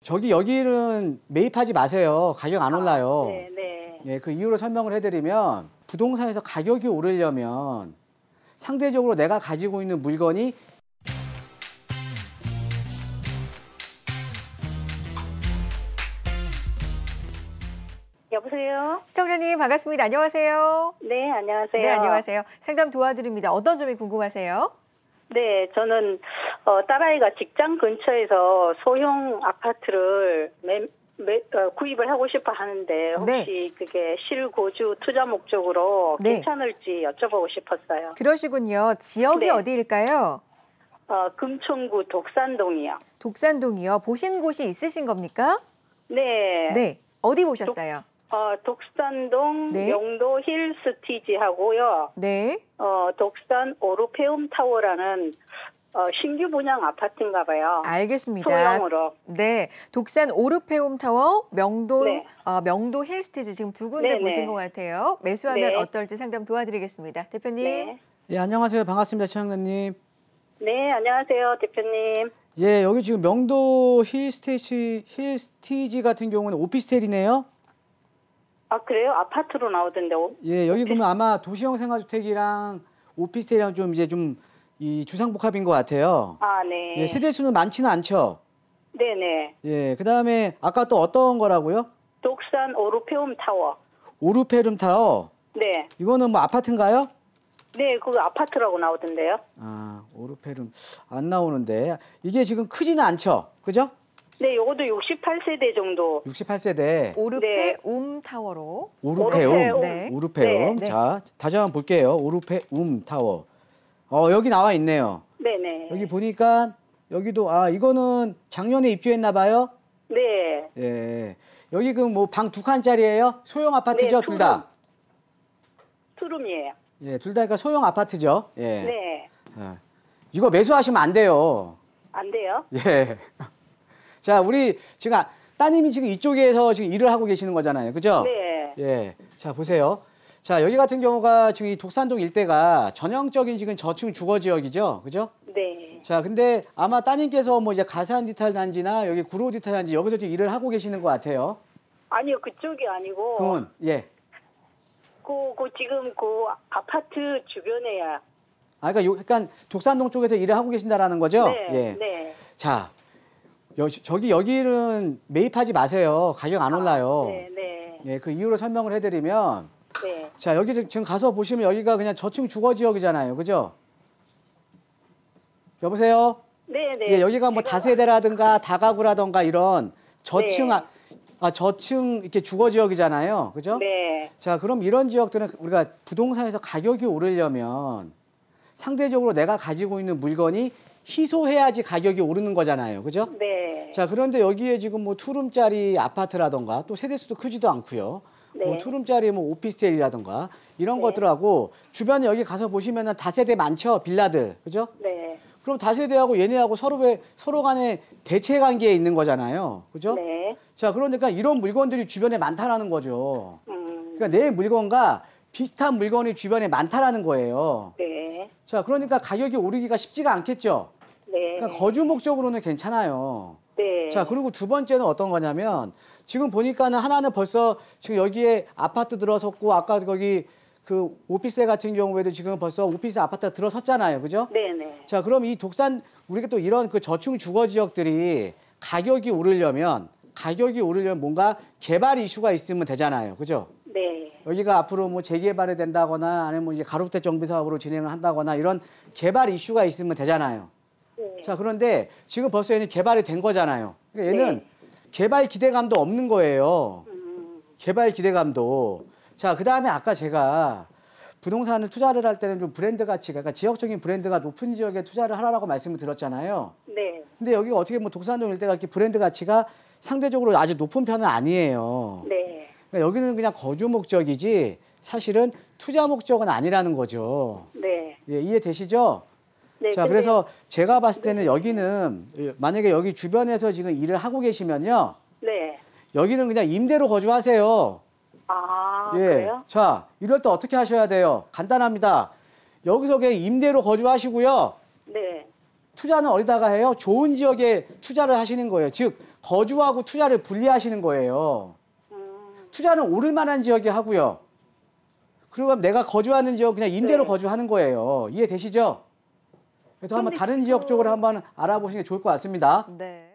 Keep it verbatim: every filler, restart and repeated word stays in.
저기 여기는 매입하지 마세요. 가격 안 올라요. 아, 네, 네. 예, 그 이유로 설명을 해드리면 부동산에서 가격이 오르려면 상대적으로 내가 가지고 있는 물건이 여보세요? 시청자님 반갑습니다. 안녕하세요. 네, 안녕하세요. 네, 안녕하세요. 상담 도와드립니다. 어떤 점이 궁금하세요? 네, 저는 어, 딸아이가 직장 근처에서 소형 아파트를 매, 매, 어, 구입을 하고 싶어 하는데 혹시 네. 그게 실거주 투자 목적으로 네. 괜찮을지 여쭤보고 싶었어요. 그러시군요. 지역이 네. 어디일까요? 어, 금천구 독산동이요. 독산동이요. 보신 곳이 있으신 겁니까? 네. 네. 어디 보셨어요? 어, 독산동 네. 영도 힐스티지하고요. 네. 어, 독산 오르페움 타워라는 어, 신규 분양 아파트인가 봐요. 알겠습니다. 소형으로. 네. 독산 오르페움 타워, 명도 네. 어, 명도 힐스티지 지금 두 군데 네네. 보신 것 같아요. 매수하면 네. 어떨지 상담 도와드리겠습니다. 대표님. 네. 예, 안녕하세요. 반갑습니다. 최영란님. 네, 안녕하세요, 대표님. 예, 여기 지금 명도 힐스테이지, 힐스티지 같은 경우는 오피스텔이네요. 아, 그래요? 아파트로 나오던데. 오- 예, 여기 그러면 아마 도시형 생활주택이랑 오피스텔이랑 좀 이제 좀 이 주상복합인 것 같아요. 아, 네. 예, 세대 수는 많지는 않죠. 네네. 예, 그 다음에 아까 또 어떤 거라고요? 독산 오르페움 타워. 오르페룸 타워. 네. 이거는 뭐 아파트인가요? 네, 그거 아파트라고 나오던데요. 아, 오르페룸 안 나오는데 이게 지금 크지는 않죠, 그죠? 네, 요것도 육십팔 세대 정도. 육십팔 세대 오르페움 타워로. 오르페움, 오르페움. 네. 오르페움. 네. 자, 다시 한번 볼게요. 오르페움 타워. 어, 여기 나와 있네요. 네네. 여기 보니까 여기도 아 이거는 작년에 입주했나 봐요. 네. 예, 여기 그 뭐 방 두 칸짜리예요? 소형 아파트죠, 네, 둘 다. 투룸이에요. 예, 둘 다 그러니까 소형 아파트죠. 예. 네. 예. 이거 매수하시면 안 돼요. 안 돼요? 예. 자, 우리 지금 아- 따님이 지금 이쪽에서 지금 일을 하고 계시는 거잖아요. 그죠? 네. 예. 자, 보세요. 자, 여기 같은 경우가 지금 이 독산동 일대가 전형적인 지금 저층 주거 지역이죠. 그죠? 네. 자, 근데 아마 따님께서 뭐 이제 가산 디탈 단지나 여기 구로 디탈 단지 여기서 지금 일을 하고 계시는 것 같아요. 아니요, 그쪽이 아니고. 그건 예. 그, 그 지금 그 아파트 주변에야. 아, 그러니까 요, 약간 독산동 쪽에서 일을 하고 계신다라는 거죠? 네. 예. 네. 자, 여, 저기 여기는 매입하지 마세요. 가격 안 올라요. 네, 네. 예, 그 이유로 설명을 해드리면, 네. 자, 여기 지금 가서 보시면 여기가 그냥 저층 주거 지역이잖아요. 그죠? 여보세요? 네, 네. 예, 여기가 뭐 제가- 다세대라든가 다가구라든가 이런 저층, 네. 아, 아, 저층 이렇게 주거 지역이잖아요. 그죠? 네. 자, 그럼 이런 지역들은 우리가 부동산에서 가격이 오르려면 상대적으로 내가 가지고 있는 물건이 희소해야지 가격이 오르는 거잖아요. 그죠? 네. 자, 그런데 여기에 지금 뭐 투룸짜리 아파트라던가 또 세대수도 크지도 않고요. 뭐 네. 투룸짜리 뭐 오피스텔이라던가 이런 네. 것들하고 주변에 여기 가서 보시면은 다세대 많죠. 빌라들. 그죠? 네. 그럼 다세대하고 얘네하고 서로 왜 서로 간에 대체 관계에 있는 거잖아요. 그죠? 네. 자, 그러니까 이런 물건들이 주변에 많다라는 거죠. 음. 그러니까 내 물건과 비슷한 물건이 주변에 많다라는 거예요. 네. 자, 그러니까 가격이 오르기가 쉽지가 않겠죠. 네. 그러니까 거주 목적으로는 괜찮아요. 네. 자, 그리고 두 번째는 어떤 거냐면 지금 보니까는 하나는 벌써 지금 여기에 아파트 들어섰고 아까 거기 그 오피스 같은 경우에도 지금 벌써 오피스 아파트가 들어섰잖아요. 그죠? 네네. 자, 그럼 이 독산 우리가 또 이런 그 저층 주거 지역들이 가격이 오르려면 가격이 오르려면 뭔가 개발 이슈가 있으면 되잖아요. 그죠? 네. 여기가 앞으로 뭐 재개발이 된다거나 아니면 뭐 이제 가로주택 정비 사업으로 진행을 한다거나 이런 개발 이슈가 있으면 되잖아요. 네. 자, 그런데 지금 벌써 얘는 개발이 된 거잖아요. 그러니까 얘는 네. 개발 기대감도 없는 거예요. 음. 개발 기대감도. 자, 그 다음에 아까 제가 부동산을 투자를 할 때는 좀 브랜드 가치가, 그러니까 지역적인 브랜드가 높은 지역에 투자를 하라고 말씀을 드렸잖아요. 네. 근데 여기가 어떻게 뭐 독산동 일대가 이렇게 브랜드 가치가 상대적으로 아주 높은 편은 아니에요. 네. 그러니까 여기는 그냥 거주 목적이지 사실은 투자 목적은 아니라는 거죠. 네. 예, 이해되시죠? 네. 자, 근데- 그래서 제가 봤을 때는 여기는 만약에 여기 주변에서 지금 일을 하고 계시면요. 네. 여기는 그냥 임대로 거주하세요. 아, 예. 그래요? 자, 이럴 때 어떻게 하셔야 돼요? 간단합니다. 여기서 그냥 임대로 거주하시고요. 네. 투자는 어디다가 해요? 좋은 지역에 투자를 하시는 거예요. 즉 거주하고 투자를 분리하시는 거예요. 음, 투자는 오를 만한 지역에 하고요. 그리고 내가 거주하는 지역 그냥 임대로 네. 거주하는 거예요. 이해되시죠? 그래서 한번 근데 다른 지금- 지역 쪽으로 한번 알아보시는 게 좋을 것 같습니다. 네.